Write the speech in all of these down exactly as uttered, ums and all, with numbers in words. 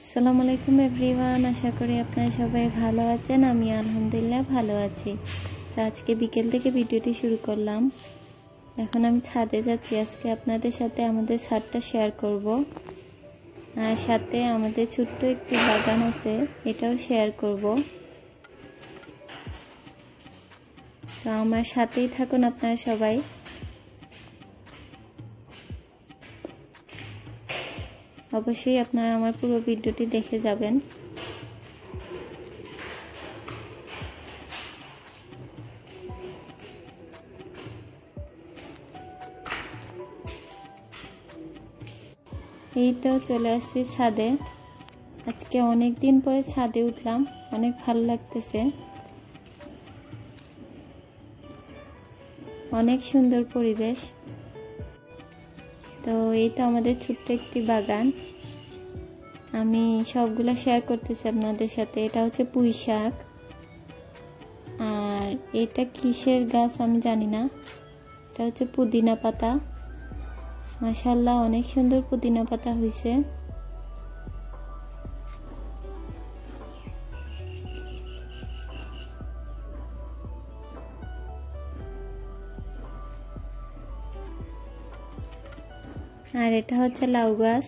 আসসালামু আলাইকুম এভরিওয়ান, আশা করি আপনারা সবাই ভালো আছেন। আমি আলহামদুলিল্লাহ ভালো আছি। তো আজকে বিকেল থেকে ভিডিওটি শুরু করলাম। এখন আমি ছাদে যাচ্ছি। আজকে আপনাদের সাথে আমাদের ছাদটা শেয়ার করব, আর সাথে আমাদের ছোট্ট একটি বাগান আছে, এটাও শেয়ার করব। তো আমার সাথেই থাকুন আপনারা সবাই। অবশ্যই আপনারা আমার পুরো ভিডিওটি দেখে যাবেন। এই তো চলে আসছি ছাদে। আজকে অনেক দিন পরে ছাদে উঠলাম, অনেক ভালো লাগতেছে। অনেক সুন্দর পরিবেশ। তো এই তো আমাদের ছোট্ট একটি বাগান, আমি সবগুলা শেয়ার করতেছি আপনাদের সাথে। এটা হচ্ছে পুঁই শাক, আর এটা কিসের গাছ আমি জানি না। এটা হচ্ছে পুদিনা পাতা। মাশাআল্লাহ, অনেক সুন্দর পুদিনা পাতা হয়েছে। আর এটা হচ্ছে লাউ গাছ।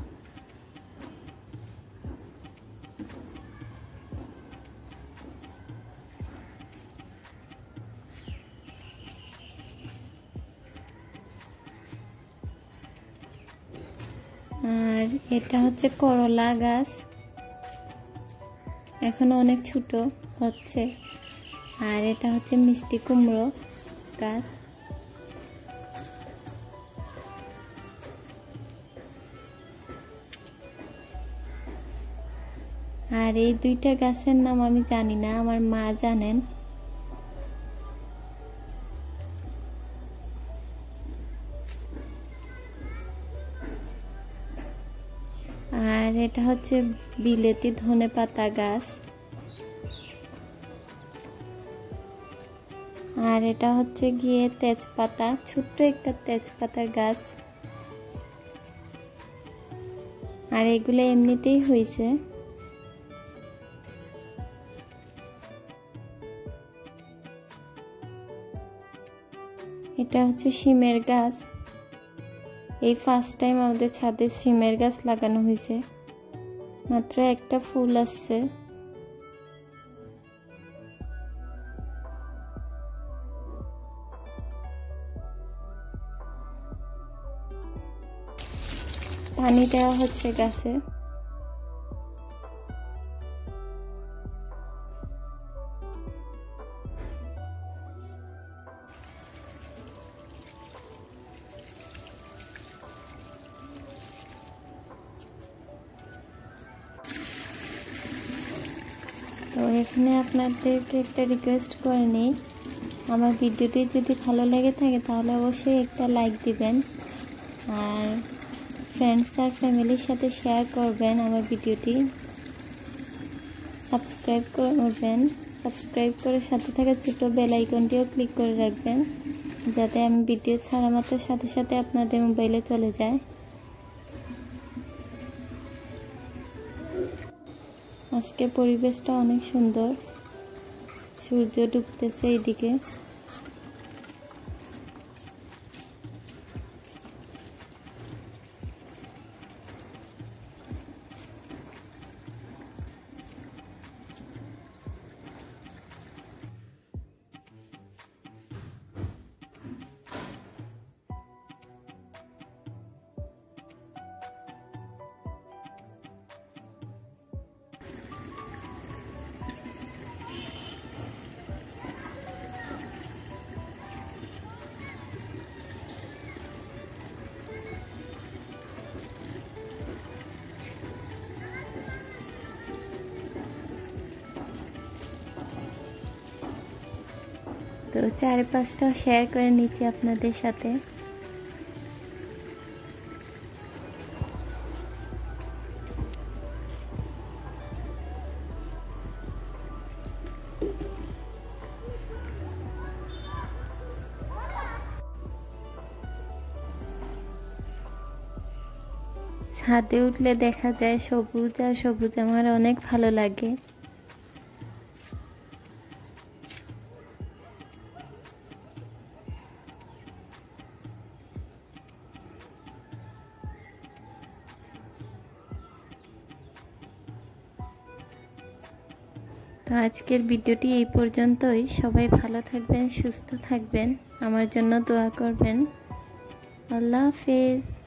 আর এটা হচ্ছে করলা গাছ, এখনো অনেক ছোট হচ্ছে। আর এটা হচ্ছে মিষ্টি কুমড়ো গাছ। আর এই দুইটা গাছের নাম আমি জানি না, আমার মা জানেন। আর এটা হচ্ছে বিলেতি ধনেপাতা গাছ। আর এটা হচ্ছে গিয়ে তেজপাতা, ছোট্ট একটা তেজপাতার গাছ। আর এগুলো এমনিতেই হয়েছে। এটা হচ্ছে শিমের গাছ। এই ফার্স্ট টাইম আমাদের ছাদে শিমের গাছ লাগানো হয়েছে, মাত্র একটা ফুল আসছে। পানি দেওয়া হচ্ছে গাছে। তো এখানে আপনাদেরকে একটা রিকোয়েস্ট করে নিই, আমার ভিডিওটি যদি ভালো লেগে থাকে তাহলে অবশ্যই একটা লাইক দিবেন, আর ফ্রেন্ডস আর ফ্যামিলির সাথে শেয়ার করবেন আমার ভিডিওটি। সাবস্ক্রাইব করবেন, সাবস্ক্রাইব করে সাথে থাকা ছোটো বেল আইকনটিও ক্লিক করে রাখবেন, যাতে আমি ভিডিও ছাড়া মাত্র সাথে সাথে আপনাদের মোবাইলে চলে যায়। আজকে পরিবেশটা অনেক সুন্দর, সূর্য ডুবতেছে এইদিকে। তো চারপাশটা শেয়ার করে নিচ্ছি আপনাদের সাথে। ছাদে উঠলে দেখা যায় সবুজ আর সবুজ, আমার অনেক ভালো লাগে। তো আজকের ভিডিওটি এই পর্যন্তই। সবাই ভালো থাকবেন, সুস্থ থাকবেন, আমার জন্য দোয়া করবেন। আল্লাহ হাফেজ।